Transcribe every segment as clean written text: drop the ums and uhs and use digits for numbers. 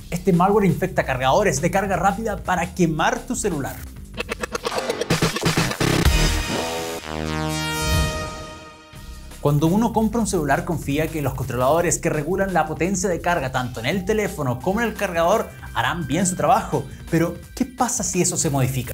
Este malware infecta cargadores de carga rápida para quemar tu celular. Cuando uno compra un celular, confía que los controladores que regulan la potencia de carga tanto en el teléfono como en el cargador harán bien su trabajo. Pero, ¿qué pasa si eso se modifica?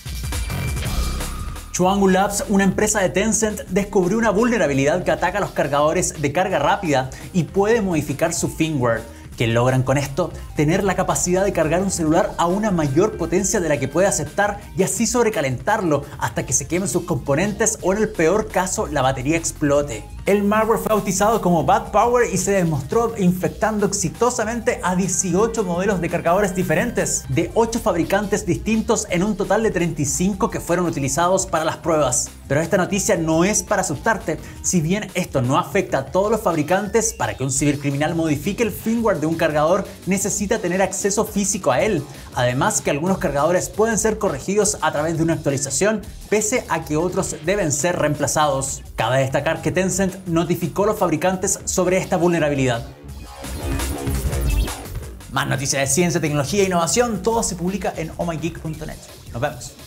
Chuangyu Labs, una empresa de Tencent, descubrió una vulnerabilidad que ataca los cargadores de carga rápida y puede modificar su firmware. ¿Qué logran con esto? Tener la capacidad de cargar un celular a una mayor potencia de la que puede aceptar y así sobrecalentarlo hasta que se quemen sus componentes o en el peor caso la batería explote. El malware fue bautizado como Bad Power y se demostró infectando exitosamente a 18 modelos de cargadores diferentes de 8 fabricantes distintos en un total de 35 que fueron utilizados para las pruebas. Pero esta noticia no es para asustarte. Si bien esto no afecta a todos los fabricantes, para que un cibercriminal modifique el firmware de un cargador necesita tener acceso físico a él. Además que algunos cargadores pueden ser corregidos a través de una actualización, pese a que otros deben ser reemplazados. Cabe destacar que Tencent notificó a los fabricantes sobre esta vulnerabilidad. Más noticias de ciencia, tecnología e innovación, todo se publica en ohmygeek.net. Nos vemos.